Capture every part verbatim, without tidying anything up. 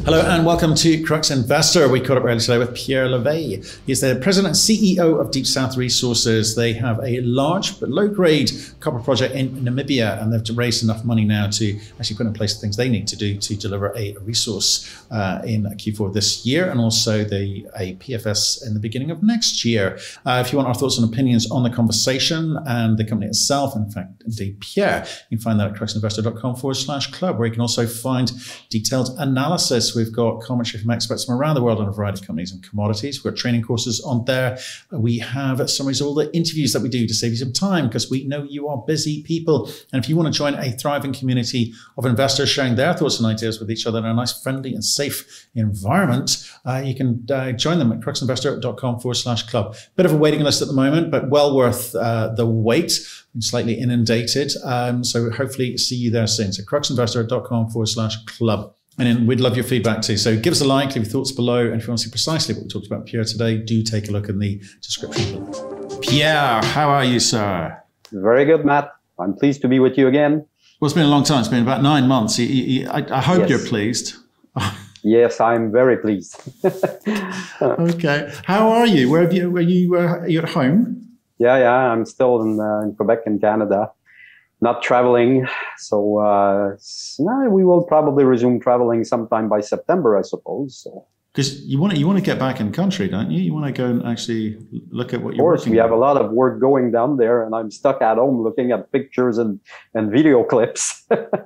Hello and welcome to Crux Investor. We caught up earlier today with Pierre Léveillé. He's the president and C E O of Deep South Resources. They have a large but low-grade copper project in Namibia, and they've raised enough money now to actually put in place the things they need to do to deliver a resource uh, in Q four this year, and also the a P F S in the beginning of next year. Uh, if you want our thoughts and opinions on the conversation and the company itself, in fact, indeed Pierre, you can find that at cruxinvestor.com forward slash club, where you can also find detailed analysis. We've got commentary from experts from around the world on a variety of companies and commodities. We've got training courses on there. We have summaries of all the interviews that we do to save you some time, because we know you are busy people. And if you want to join a thriving community of investors sharing their thoughts and ideas with each other in a nice, friendly and safe environment, uh, you can uh, join them at cruxinvestor.com forward slash club. Bit of a waiting list at the moment, but well worth uh, the wait. Slightly inundated. Um, so hopefully see you there soon. So cruxinvestor.com forward slash club. And then we'd love your feedback too. So give us a like, leave your thoughts below. And if you want to see precisely what we talked about Pierre today, do take a look in the description below. Pierre, how are you, sir? Very good, Matt. I'm pleased to be with you again. Well, it's been a long time. It's been about nine months. You, you, I, I hope yes. You're pleased. Yes, I'm very pleased. Okay. How are you? Where have you, are you, uh, are you at home? Yeah, yeah. I'm still in, uh, in Quebec in Canada. Not traveling, so uh, no, we will probably resume traveling sometime by September, I suppose. So. Because you want to, you want to get back in country, don't you? You want to go and actually look at what you're working on. Of course, we have a lot of work going down there, and I'm stuck at home looking at pictures and, and video clips.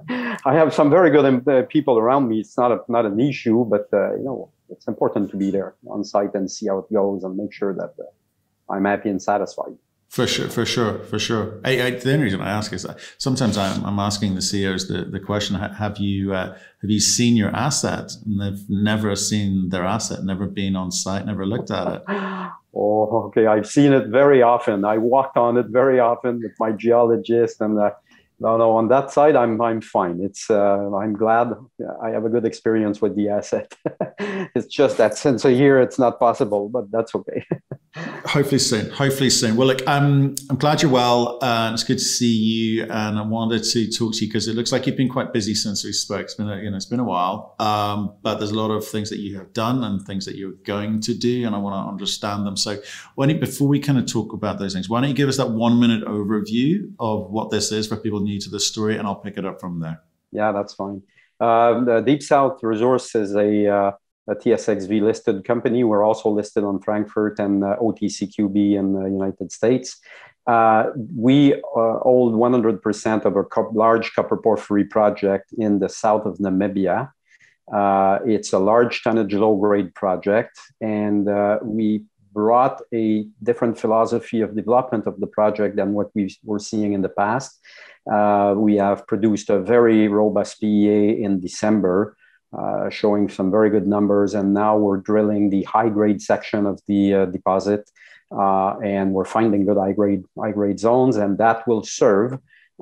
I have some very good uh, people around me. It's not a, not an issue, but uh, you know, it's important to be there on site and see how it goes and make sure that uh, I'm happy and satisfied. For sure, for sure, for sure. I, I, the only reason I ask is that sometimes I'm, I'm asking the C E Os the, the question: Have you uh, have you seen your asset? And they've never seen their asset, never been on site, never looked at it. Oh, okay. I've seen it very often. I walked on it very often with my geologist, and uh, no, no. On that side, I'm I'm fine. It's uh, I'm glad I have a good experience with the asset. It's just that since a year, it's not possible, but that's okay. Hopefully soon. Hopefully soon. Well, look, um, I'm glad you're well, uh, and it's good to see you. And I wanted to talk to you because it looks like you've been quite busy since we spoke. It's been, a, you know, it's been a while, um, but there's a lot of things that you have done and things that you're going to do, and I want to understand them. So, why don't you, before we kind of talk about those things, why don't you give us that one minute overview of what this is for people new to the story, and I'll pick it up from there. Yeah, that's fine. Uh, the Deep South Resource is a uh, a T S X V listed company. We're also listed on Frankfurt and uh, O T C Q B in the United States. Uh, we uh, hold one hundred percent of a co large copper porphyry project in the south of Namibia. Uh, it's a large tonnage, low grade project. And uh, we brought a different philosophy of development of the project than what we were seeing in the past. Uh, we have produced a very robust P E A in December, Uh, showing some very good numbers, and now we're drilling the high-grade section of the uh, deposit, uh, and we're finding good high-grade high-grade zones, and that will serve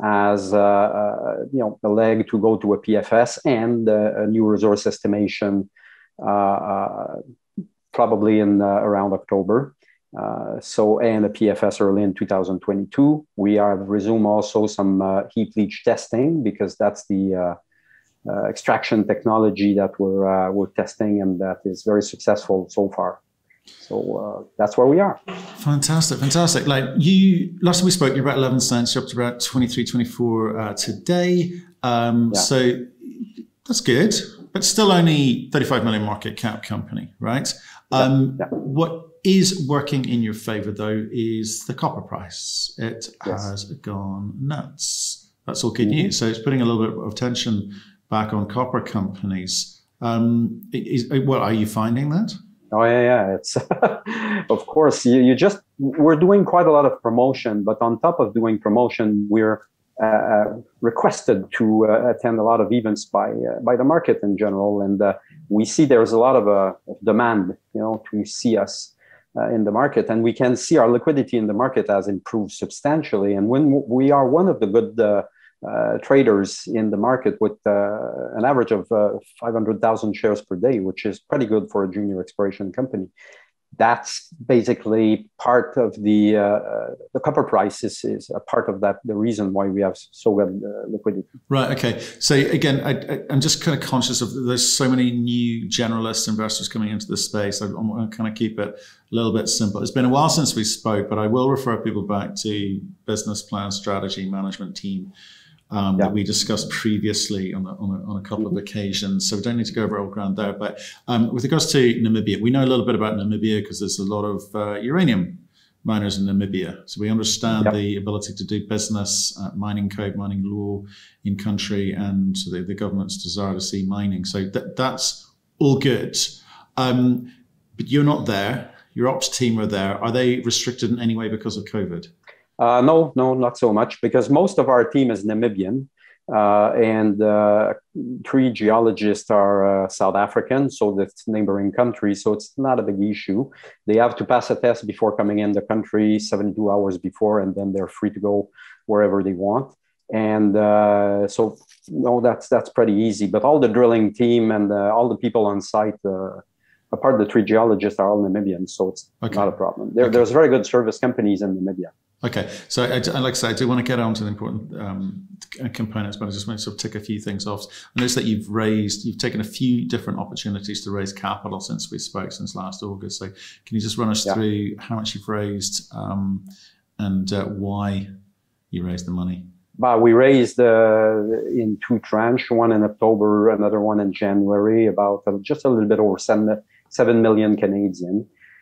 as uh, uh, you know, a leg to go to a P F S and uh, a new resource estimation, uh, uh, probably in uh, around October. Uh, so, and a P F S early in two thousand twenty-two. We have resumed also some uh, heap leach testing, because that's the uh, Uh, extraction technology that we're uh, we're testing, and that is very successful so far. So uh, that's where we are. Fantastic, fantastic. Like you, last time we spoke, you're about eleven cents. You're up to about twenty-three, twenty-four uh, today. Um, yeah. So that's good, but still only thirty-five million market cap company, right? Um, yeah. Yeah. What is working in your favor though is the copper price. It yes. has gone nuts. That's all good mm-hmm. news. So it's putting a little bit of tension back on copper companies. Um, is, well, are you finding that? Oh yeah, yeah. It's of course you, you just we're doing quite a lot of promotion, but on top of doing promotion, we're uh, requested to uh, attend a lot of events by uh, by the market in general, and uh, we see there's a lot of uh, demand, you know, to see us uh, in the market, and we can see our liquidity in the market has improved substantially, and when we are one of the good Uh, Uh, traders in the market with uh, an average of uh, five hundred thousand shares per day, which is pretty good for a junior exploration company. that's basically part of the uh, the copper price is, is a part of that, the reason why we have so good uh, liquidity. Right. Okay. So again, I, I, I'm just kind of conscious of there's so many new generalist investors coming into this space. I, I want to kind of keep it a little bit simple. It's been a while since we spoke, but I will refer people back to business plan, strategy, management team. Um, yeah. That we discussed previously on a, on a, on a couple mm-hmm. of occasions. So we don't need to go over old ground there. But um, with regards to Namibia, we know a little bit about Namibia because there's a lot of uh, uranium miners in Namibia. So we understand yep. the ability to do business, uh, mining code, mining law in country, and the, the government's desire to see mining. So th that's all good. Um, but you're not there. Your ops team are there. Are they restricted in any way because of COVID? Uh, no, no, not so much, because most of our team is Namibian, uh, and uh, three geologists are uh, South African, so that's neighboring countries, so it's not a big issue. They have to pass a test before coming in the country, seventy-two hours before, and then they're free to go wherever they want. And uh, so, no, that's that's pretty easy. But all the drilling team and uh, all the people on site, uh, apart the three geologists, are all Namibians, so it's okay. not a problem. There, okay. There's very good service companies in Namibia. Okay, so I, I, like I say, I do want to get on to the important um, components, but I just want to sort of tick a few things off. I noticed that you've raised, you've taken a few different opportunities to raise capital since we spoke, since last August. So can you just run us yeah. through how much you've raised um, and uh, why you raised the money? But we raised uh, in two tranches, one in October, another one in January, about uh, just a little bit over seven, seven million Canadian.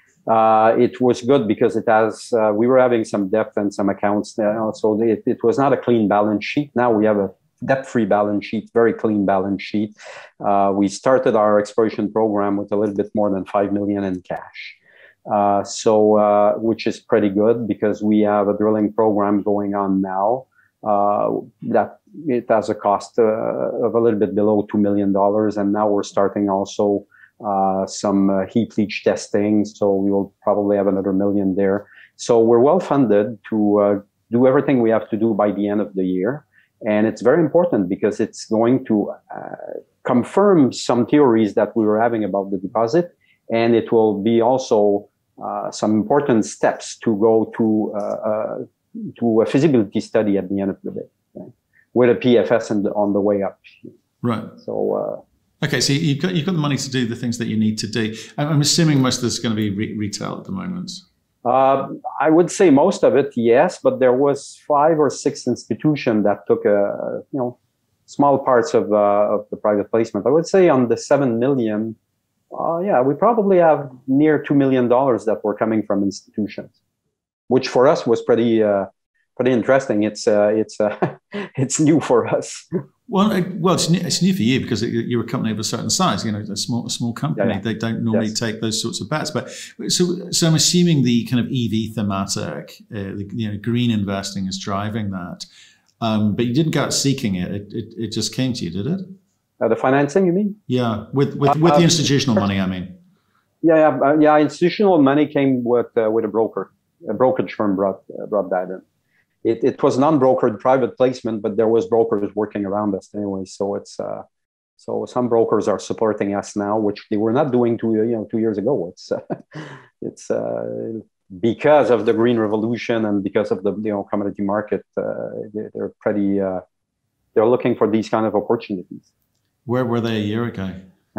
Uh, it was good because it has, uh, we were having some debt and some accounts, uh, so it, it was not a clean balance sheet. Now we have a debt-free balance sheet, very clean balance sheet. Uh, we started our exploration program with a little bit more than five million in cash. Uh, so, uh, which is pretty good because we have a drilling program going on now, uh, that it has a cost uh, of a little bit below two million dollars. And now we're starting also Uh, some uh, heap leach testing, so we will probably have another million there. So we're well funded to uh, do everything we have to do by the end of the year. And it's very important because it's going to uh, confirm some theories that we were having about the deposit. And it will be also uh, some important steps to go to, uh, uh, to a feasibility study at the end of the day, okay? With a P F S the, on the way up. Right. So, uh, Okay, so you've got you've got the money to do the things that you need to do. I'm assuming most of this is going to be re retail at the moment. Uh, I would say most of it, yes, but there was five or six institutions that took a you know small parts of uh, of the private placement. I would say on the seven million, uh, yeah, we probably have near two million dollars that were coming from institutions, which for us was pretty uh, pretty interesting. It's uh, it's uh, it's new for us. Well, well, it's new, it's new for you because you're a company of a certain size. You know, a small, a small company. Yeah, yeah. They don't normally yes. take those sorts of bets. But so, so I'm assuming the kind of E V thematic, uh, the, you know, green investing is driving that. Um, but you didn't go out seeking it. It, it. it just came to you, did it? Uh, the financing, you mean? Yeah, with with, with uh, the institutional money, I mean. Yeah, yeah, uh, yeah. Institutional money came with uh, with a broker. A brokerage firm brought uh, brought that in. It, it was non-brokered private placement, but there was brokers working around us anyway. So it's uh, so some brokers are supporting us now, which they were not doing two you know two years ago. It's uh, it's uh, because of the green revolution and because of the you know commodity market. Uh, they, they're pretty uh, they're looking for these kind of opportunities. Where were they a year ago?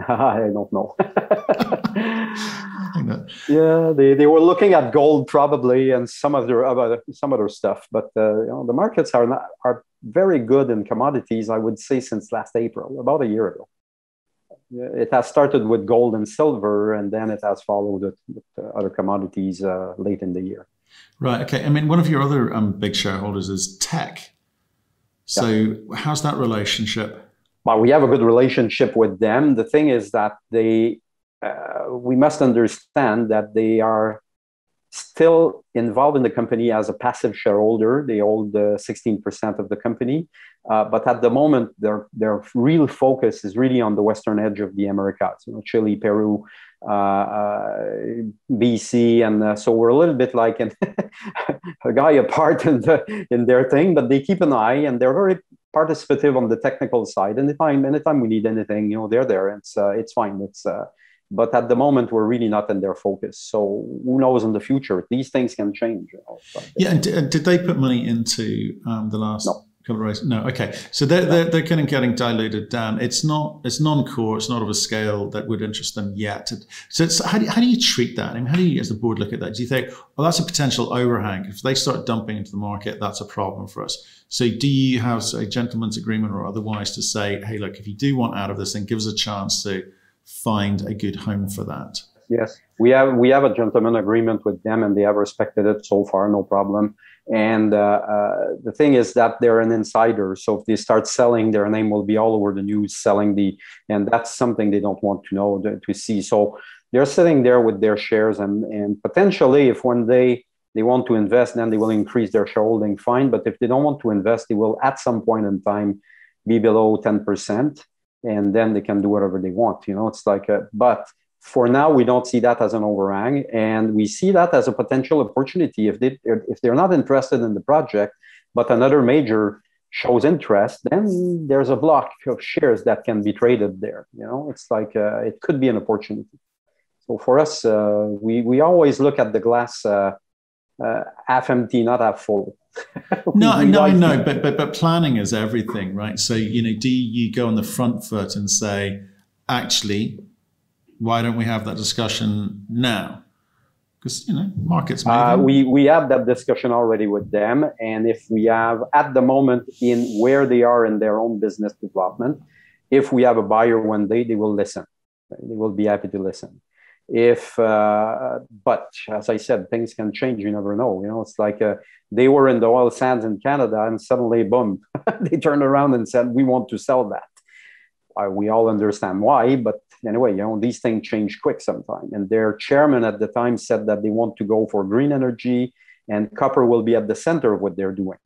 I don't know. Yeah, they, they were looking at gold probably and some other other some other stuff, but uh, you know the markets are not are very good in commodities. I would say since last April, about a year ago. It has started with gold and silver, and then it has followed it with uh, other commodities uh, late in the year. Right. Okay. I mean, one of your other um, big shareholders is Teck. So yeah. How's that relationship? Well, we have a good relationship with them. The thing is that they. Uh, we must understand that they are still involved in the company as a passive shareholder. They hold uh, sixteen percent of the company. Uh, but at the moment, their, their real focus is really on the western edge of the Americas, you know, Chile, Peru, uh, uh, B C. And uh, so we're a little bit like an a guy apart in, the, in their thing, but they keep an eye and they're very participative on the technical side. Anytime, anytime we need anything, you know, they're there. It's, uh, it's fine. It's, uh, But at the moment, we're really not in their focus. So who knows in the future? These things can change. You know, yeah, and did, did they put money into um, the last... No. No, okay. So they're, they're, they're kind of getting diluted down. It's not, it's non-core, it's not of a scale that would interest them yet. So it's, how, do you, how do you treat that? I mean, how do you as the board look at that? Do you think, well, that's a potential overhang. If they start dumping into the market, that's a problem for us. So do you have a gentleman's agreement or otherwise to say, hey, look, if you do want out of this thing, give us a chance to find a good home for that? Yes, we have we have a gentleman agreement with them, and they have respected it so far, no problem. And uh, uh, the thing is that they're an insider, so if they start selling, their name will be all over the news, selling the, and that's something they don't want to know, to, to see. So they're sitting there with their shares, and and potentially, if one day they want to invest, then they will increase their shareholding, fine. But if they don't want to invest, they will at some point in time be below ten percent, and then they can do whatever they want. You know, it's like a, but. For now, we don't see that as an overhang, and we see that as a potential opportunity. If they if they're not interested in the project, but another major shows interest, then there's a block of shares that can be traded there. You know, it's like uh, it could be an opportunity. So for us, uh, we we always look at the glass uh, uh, half empty, not half full. no, no, I know, but but but planning is everything, right? So you know, do you go on the front foot and say, actually, why don't we have that discussion now? Because, you know, markets moving. Uh, we, we have that discussion already with them. And if we have, at the moment, in where they are in their own business development, if we have a buyer one day, they will listen. They will be happy to listen. If, uh, but as I said, things can change. You never know. You know, it's like uh, they were in the oil sands in Canada, and suddenly, boom, they turned around and said, we want to sell that. Uh, we all understand why, but anyway, you know, these things change quick sometimes. And their chairman at the time said that they want to go for green energy, and copper will be at the center of what they're doing.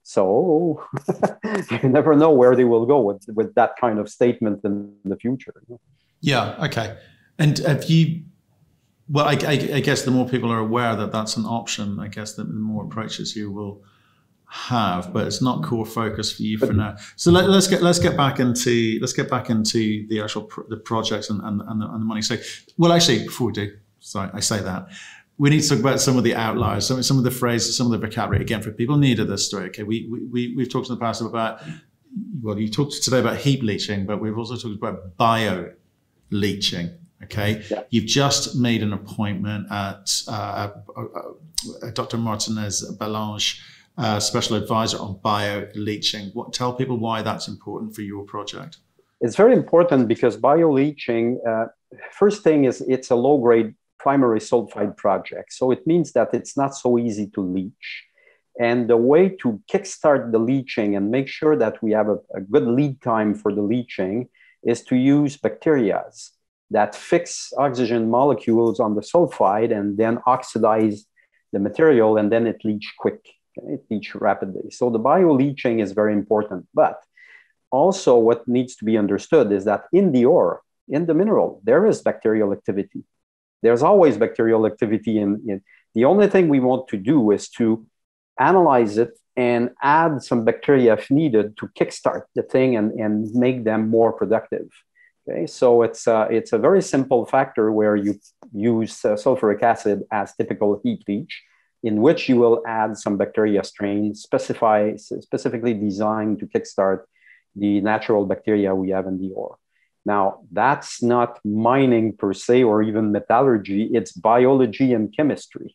So you never know where they will go with, with that kind of statement in the future. You know? Yeah, okay. And have you, well, I, I, I guess the more people are aware that that's an option, I guess the more approaches you will have, but it's not core focus for you for now. So let, let's get let's get back into let's get back into the actual pro, the projects and and, and, the, and the money. So, well, actually, before we do, sorry, I say that we need to talk about some of the outliers, some some of the phrases, some of the vocabulary. Again, for people new to this story, okay, we we we've talked in the past about, well, you talked today about heap leaching, but we've also talked about bio leaching. Okay, yeah. You've just made an appointment at uh, uh, uh, Doctor Martinez Balange, Uh, special advisor on bio leaching. What, tell people why that's important for your project. It's very important because bio leaching, uh, first thing is it's a low grade primary sulfide project. So it means that it's not so easy to leach. And the way to kickstart the leaching and make sure that we have a, a good lead time for the leaching is to use bacteria that fix oxygen molecules on the sulfide and then oxidize the material, and then it leach quick. It leach rapidly. So the bio leaching is very important. But also what needs to be understood is that in the ore, in the mineral, there is bacterial activity. There's always bacterial activity. In, in the only thing we want to do is to analyze it and add some bacteria if needed to kickstart the thing and, and make them more productive. Okay, so it's a, it's a very simple factor where you use uh, sulfuric acid as typical heap leach, in which you will add some bacteria strains specify, specifically designed to kickstart the natural bacteria we have in the ore. Now, that's not mining per se or even metallurgy, it's biology and chemistry.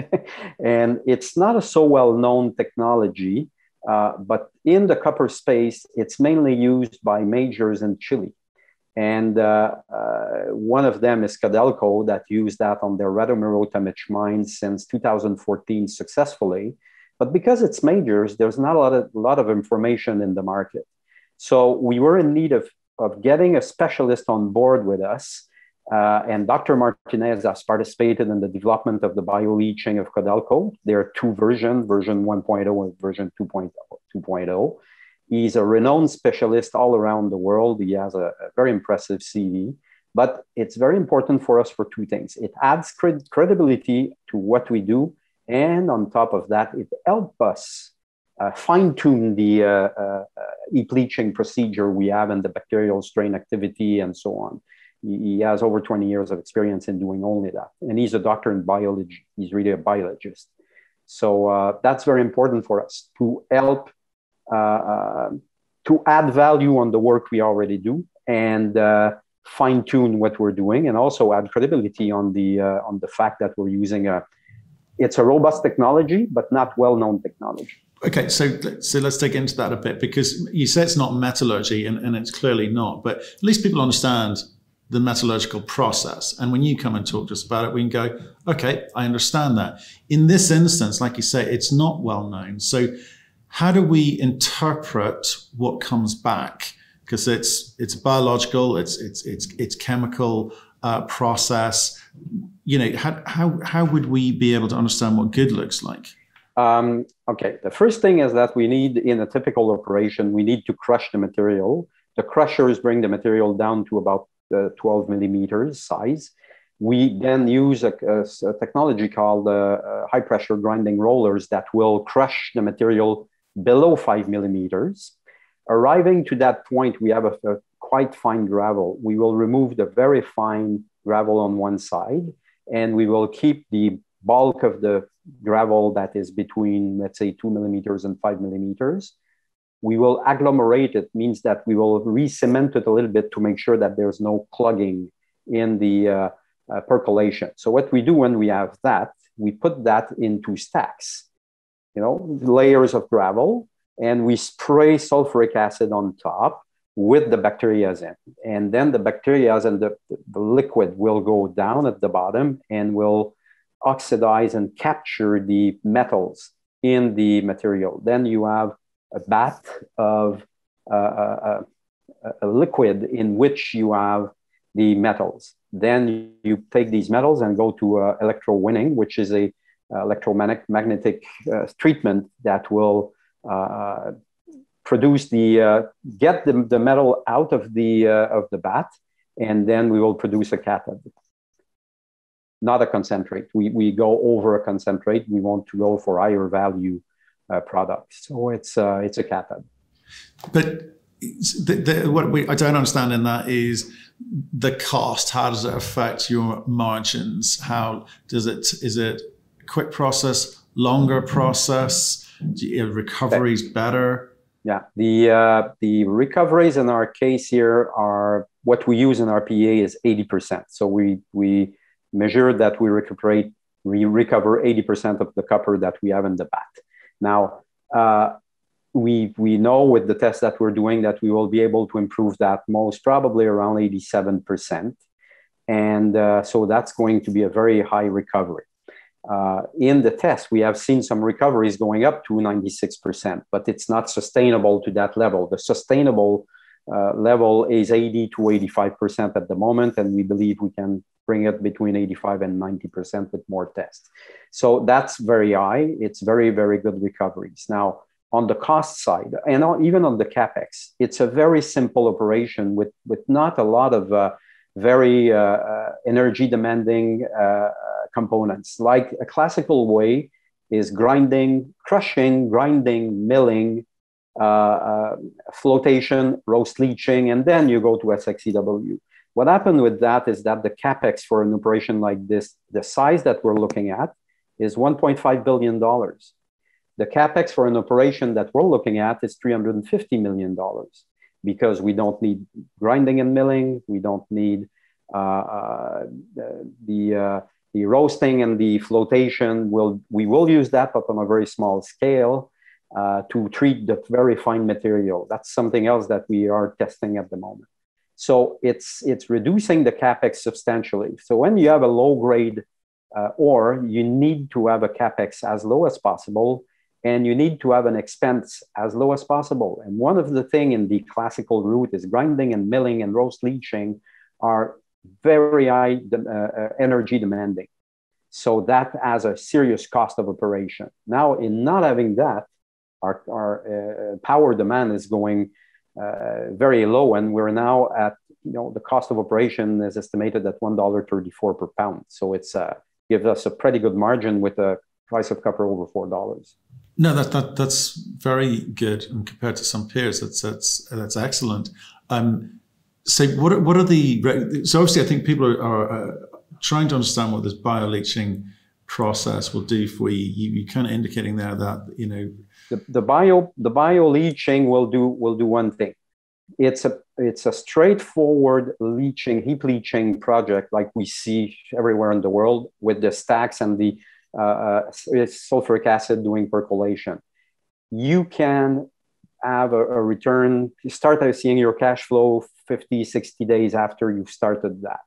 And it's not a so well-known technology, uh, but in the copper space, it's mainly used by majors in Chile. And uh, uh, one of them is Codelco that used that on their Radomiro Tomic mine since two thousand fourteen successfully. But because it's majors, there's not a lot of, a lot of information in the market. So we were in need of, of getting a specialist on board with us. Uh, and Doctor Martinez has participated in the development of the bio-leaching of Codelco. There are two versions, version one point oh and version two point oh. He's a renowned specialist all around the world. He has a, a very impressive C V, but it's very important for us for two things. It adds cred credibility to what we do. And on top of that, it helps us uh, fine tune the uh, uh, heap leaching procedure we have and the bacterial strain activity and so on. He, he has over twenty years of experience in doing only that. And he's a doctor in biology. He's really a biologist. So uh, that's very important for us to help uh, uh, to add value on the work we already do and uh, fine tune what we're doing, and also add credibility on the uh, on the fact that we're using a it's a robust technology, but not well-known technology. Okay, so so let's dig into that a bit, because you say it's not metallurgy, and, and it's clearly not, but at least people understand the metallurgical process. And when you come and talk to us about it, we can go, okay, I understand that. In this instance, like you say, it's not well known. So how do we interpret what comes back? Because it's it's biological, it's it's it's it's chemical uh, process. You know, how how how would we be able to understand what good looks like? Um, okay, the first thing is that we need, in a typical operation, we need to crush the material. The crushers bring the material down to about uh, twelve millimeters size. We then use a, a, a technology called uh, uh, high pressure grinding rollers that will crush the material below five millimeters. Arriving to that point, we have a, a quite fine gravel. We will remove the very fine gravel on one side, and we will keep the bulk of the gravel that is between, let's say, two millimeters and five millimeters. We will agglomerate it, means that we will re-cement it a little bit to make sure that there's no clogging in the uh, uh, percolation. So what we do when we have that, we put that into stacks, you know, layers of gravel, and we spray sulfuric acid on top with the bacterias in. And then the bacterias and the, the liquid will go down at the bottom and will oxidize and capture the metals in the material. Then you have a bath of uh, a, a liquid in which you have the metals. Then you take these metals and go to uh, electrowinning, which is a uh, electromagnetic uh, treatment that will uh, produce the uh, get the, the metal out of the uh, of the bath, and then we will produce a cathode. Not a concentrate. We, we go over a concentrate. We want to go for higher value uh, products. So it's uh, it's a cathode. But the, the, what we, I don't understand in that is the cost. How does it affect your margins? How does it? Is it a quick process, longer process? Recoveries better? Yeah, the uh, the recoveries in our case here are what we use in our P A is eighty percent. So we we measure that we recuperate, we recover eighty percent of the copper that we have in the bath. Now, uh, we, we know with the test that we're doing that we will be able to improve that most probably around eighty-seven percent. And uh, so that's going to be a very high recovery. Uh, in the test, we have seen some recoveries going up to ninety-six percent, but it's not sustainable to that level. The sustainable uh, level is eighty to eighty-five percent at the moment, and we believe we can bring it between eighty-five and ninety percent with more tests. So that's very high. It's very, very good recoveries. Now, on the cost side, and even on the CapEx, it's a very simple operation with, with not a lot of uh, very uh, uh, energy demanding uh, components. Like a classical way is grinding, crushing, grinding, milling, uh, uh, flotation, roast leaching, and then you go to S X E W. What happened with that is that the CapEx for an operation like this, the size that we're looking at, is one point five billion dollars. The CapEx for an operation that we're looking at is three hundred fifty million dollars, because we don't need grinding and milling, we don't need uh, uh, the uh, the roasting and the flotation. Will we will use that, but on a very small scale uh, to treat the very fine material. That's something else that we are testing at the moment. So it's it's reducing the CapEx substantially. So when you have a low grade uh, ore, you need to have a CapEx as low as possible, and you need to have an expense as low as possible. And one of the things in the classical route is grinding and milling and roast leaching are very high uh, energy demanding. So that has a serious cost of operation. Now, in not having that, our, our uh, power demand is going uh, very low, and we're now at, you know, the cost of operation is estimated at one dollar thirty-four per pound. So it's uh, gives us a pretty good margin with a price of copper over four dollars. No, that, that that's very good, and compared to some peers, that's that's that's excellent. Um, So what are, what are the, so obviously I think people are, are uh, trying to understand what this bioleaching process will do for you. you. You're kind of indicating there that, you know, the, the bio the bioleaching will do will do one thing. It's a it's a straightforward leaching, heap leaching project like we see everywhere in the world with the stacks and the uh, uh, sulfuric acid doing percolation. You can have a, a return, you start seeing your cash flow fifty, sixty days after you've started that.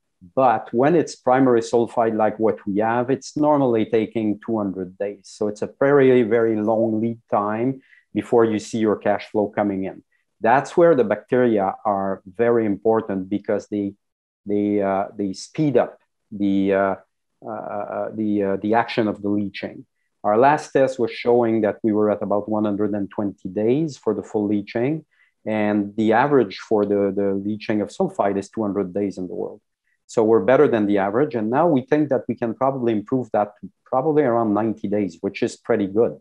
But when it's primary sulfide like what we have, it's normally taking two hundred days. So it's a very, very long lead time before you see your cash flow coming in. That's where the bacteria are very important because they, they, uh, they speed up the, uh, uh, the, uh, the action of the leaching. Our last test was showing that we were at about one hundred twenty days for the full leaching. And the average for the, the leaching of sulfide is two hundred days in the world. So we're better than the average. And now we think that we can probably improve that to probably around ninety days, which is pretty good.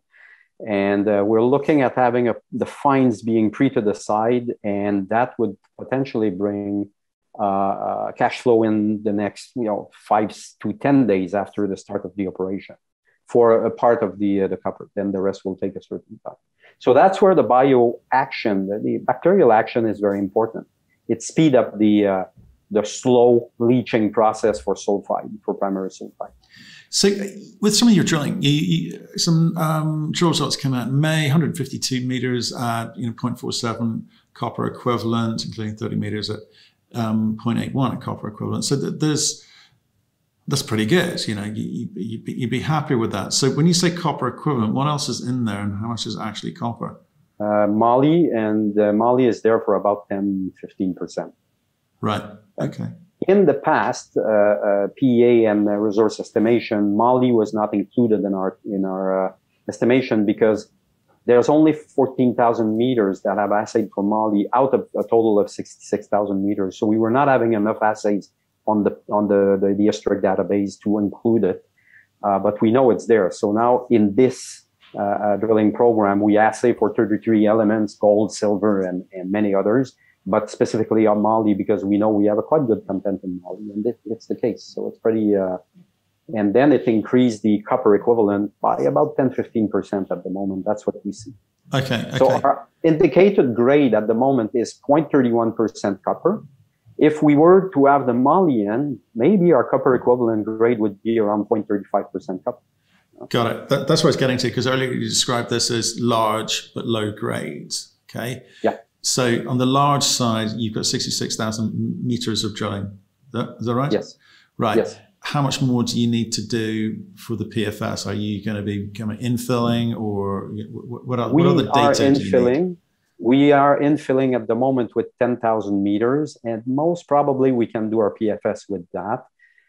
And uh, we're looking at having a, the fines being treated aside, and that would potentially bring uh, uh, cash flow in the next, you know, five to ten days after the start of the operation for a part of the, uh, the copper. Then the rest will take a certain time. So that's where the bio action, the, the bacterial action is very important. It speed up the, uh, the slow leaching process for sulfide, for primary sulfide. So with some of your drilling, you, you, some um, drill results came out in May, one hundred fifty-two meters at, you know, zero point four seven copper equivalent, including thirty meters at um, zero point eight one at copper equivalent. So th there's, that's pretty good. You know, you, you, you'd be happy with that. So when you say copper equivalent, what else is in there and how much is actually copper? Uh, moly, and uh, moly is there for about ten, fifteen percent. Right, okay. In the past, uh, uh, P E A and uh, resource estimation, moly was not included in our, in our uh, estimation because there's only fourteen thousand meters that have assayed for moly out of a total of sixty-six thousand meters. So we were not having enough assays on the on the, the, the historic database to include it, uh, but we know it's there. So now in this uh, uh, drilling program, we assay for thirty-three elements, gold, silver, and, and many others, but specifically on moly because we know we have a quite good content in moly, and it, it's the case. So it's pretty, uh, and then it increased the copper equivalent by about ten, fifteen percent at the moment. That's what we see. Okay, okay. So our indicated grade at the moment is zero point three one percent copper. If we were to have the moly in, maybe our copper equivalent grade would be around zero point three five percent copper. Got it. That, that's what I was getting to, because earlier you described this as large but low grades. Okay. Yeah. So on the large side, you've got sixty-six thousand meters of drilling. Is that, is that right? Yes. Right. Yes. How much more do you need to do for the P F S? Are you going to be kind of infilling, or what are, we what are the data? Are infilling. We are infilling at the moment with ten thousand meters, and most probably we can do our P F S with that.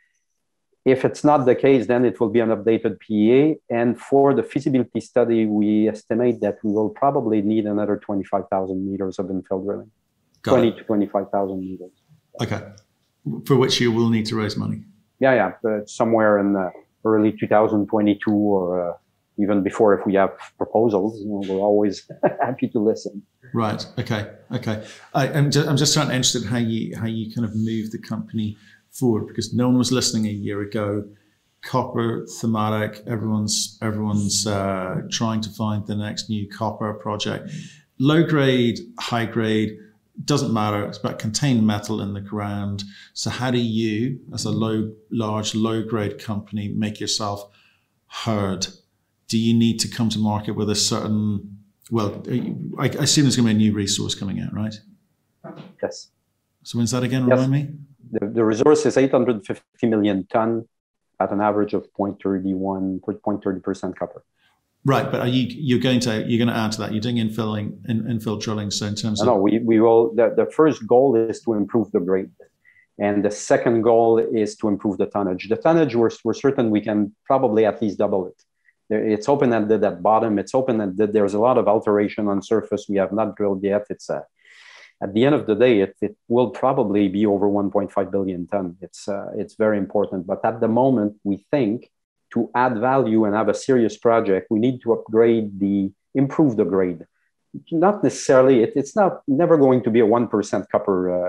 If it's not the case, then it will be an updated P E A. And for the feasibility study, we estimate that we will probably need another twenty-five thousand meters of infill drilling. Got twenty it. to twenty-five thousand meters. Okay. For which you will need to raise money. Yeah, yeah. But somewhere in uh, early two thousand twenty-two or uh, even before, if we have proposals, you know, we're always happy to listen. Right. Okay. Okay. I, I'm just, I'm just trying to interested in how you how you kind of move the company forward, because no one was listening a year ago. Copper thematic. Everyone's everyone's uh, trying to find the next new copper project. Low grade, high grade, doesn't matter. It's about contained metal in the ground. So how do you, as a low, large, low grade company, make yourself heard? Do you need to come to market with a certain, well, I, I assume there's going to be a new resource coming out, right? Yes. So when's that again? Yes. Remind me? The, the resource is eight hundred fifty million ton at an average of zero point three one, zero point three zero percent copper. Right, but are you you're going to you're going to add to that? You're doing infilling, in, infill drilling. So in terms of no, we we will. The, the first goal is to improve the grade, and the second goal is to improve the tonnage. The tonnage, we're we're certain we can probably at least double it. It's open ended at bottom. It's open ended. There's a lot of alteration on surface we have not drilled yet. It's a At the end of the day, it, it will probably be over one point five billion ton. It's, uh, it's very important. But at the moment, we think to add value and have a serious project, we need to upgrade the, improve the grade. Not necessarily, it, it's not never going to be a one percent copper uh,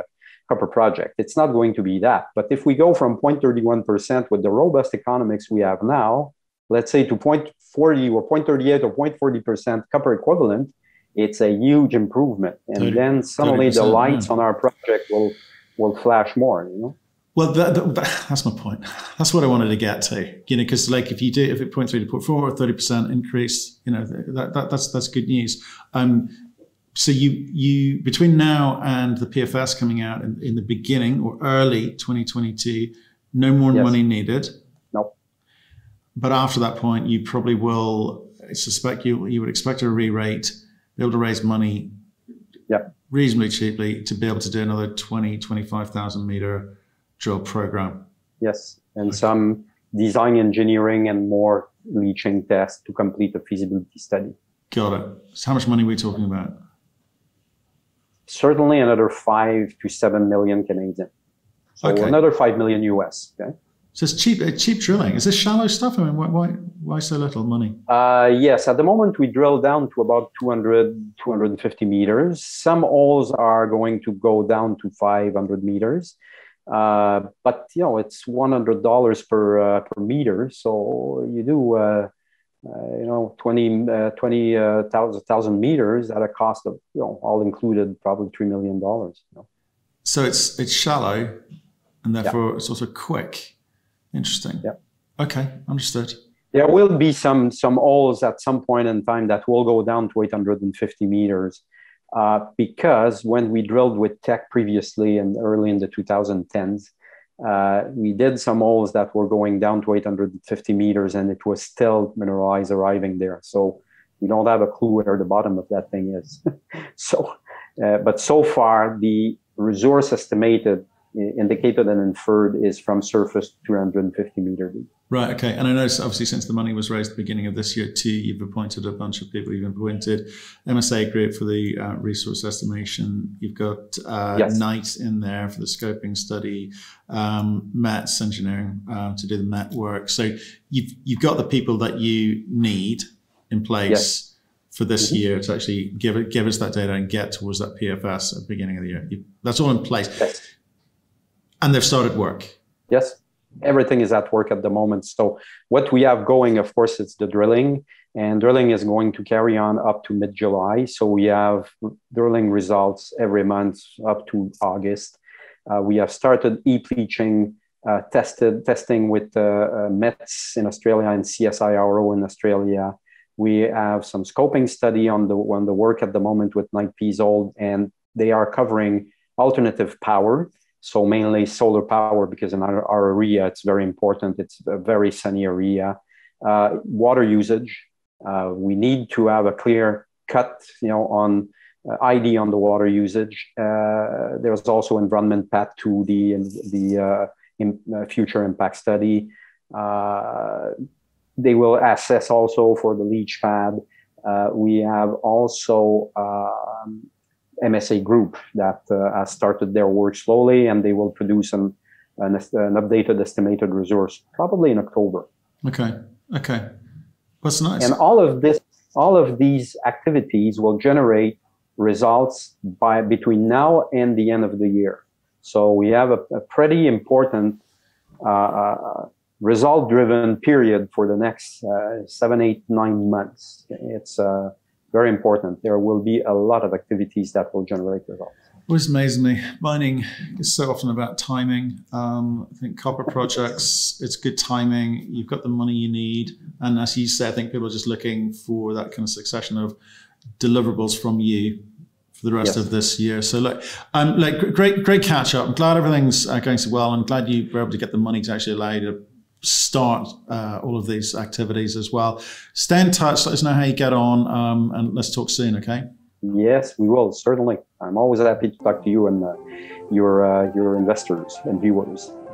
copper project. It's not going to be that. But if we go from zero point three one percent with the robust economics we have now, let's say to zero point four zero or zero point three eight or zero point four zero percent copper equivalent, it's a huge improvement. And thirty, then suddenly the lights yeah. on our project will will flash more, you know? Well, that, that, that's my point. That's what I wanted to get to, you know, because like if you do, if it zero point three to zero point four or thirty percent increase, you know, that, that that's that's good news. Um, so you you between now and the P F S coming out in, in the beginning or early twenty twenty-two, no more yes. money needed. No. But after that point, you probably will. I suspect you you would expect a re-rate, be able to raise money, yeah, reasonably cheaply to be able to do another twenty, twenty-five thousand meter drill program. Yes, and okay. some design engineering and more leaching tests to complete the feasibility study. Got it. So how much money are we talking about? Certainly another five to seven million Canadian. So okay. another five million U S. Okay. So it's cheap, cheap drilling. Is this shallow stuff? I mean, why, why, why so little money? Uh, yes, at the moment we drill down to about two hundred, two hundred fifty meters. Some holes are going to go down to five hundred meters. Uh, but you know, it's one hundred dollars per uh, per meter. So you do, uh, uh, you know, twenty, uh, twenty uh, thousand, thousand meters at a cost of, you know, all included, probably three million dollars. You know? So it's it's shallow, and therefore yeah. it's also quick. Interesting. Yeah. Okay, understood. There will be some some holes at some point in time that will go down to eight hundred fifty meters. Uh, because when we drilled with Teck previously and early in the two thousand tens, uh, we did some holes that were going down to eight hundred fifty meters and it was still mineralized arriving there. So we don't have a clue where the bottom of that thing is. so, uh, but so far the resource estimated, indicated and inferred is from surface to two hundred fifty meter deep. Right, okay. And I know obviously since the money was raised at the beginning of this year too, you've appointed a bunch of people. You've appointed M S A Group for the uh, resource estimation. You've got uh, yes. Knight in there for the scoping study, um, Met's engineering uh, to do the Met work. So you've, you've got the people that you need in place yes. for this mm-hmm. year to actually give it, give us that data and get towards that P F S at the beginning of the year. You, that's all in place. Yes. And they've started work. Yes. Everything is at work at the moment. So what we have going, of course, it's the drilling, and drilling is going to carry on up to mid-July. So we have drilling results every month up to August. Uh, we have started heap leaching, uh, tested testing with uh, uh, Mets in Australia and C S I R O in Australia. We have some scoping study on the on the work at the moment with Knight Piezold, and they are covering alternative power. So mainly solar power, because in our, our area, it's very important. It's a very sunny area. Uh, water usage. Uh, we need to have a clear cut, you know, on uh, I D on the water usage. Uh, there's also environment path to the, the uh, in, uh, future impact study. Uh, they will assess also for the leach pad. Uh, we have also um, M S A Group that uh, has started their work slowly, and they will produce an, an, an updated estimated resource probably in October. Okay, okay, that's nice. And all of this, all of these activities will generate results by between now and the end of the year. So we have a, a pretty important uh, uh, result-driven period for the next uh, seven, eight, nine months. It's uh, very important. There will be a lot of activities that will generate results. Always amazes me. Mining is so often about timing. Um, I think copper projects, it's good timing. You've got the money you need. And as you said, I think people are just looking for that kind of succession of deliverables from you for the rest yes. of this year. So look, um, like great, great catch up. I'm glad everything's uh, going so well. I'm glad you were able to get the money to actually allow you to start uh, all of these activities as well. Stay in touch, let us know how you get on, um, and let's talk soon, okay? Yes, we will, certainly. I'm always happy to talk to you and uh, your, uh, your investors and viewers.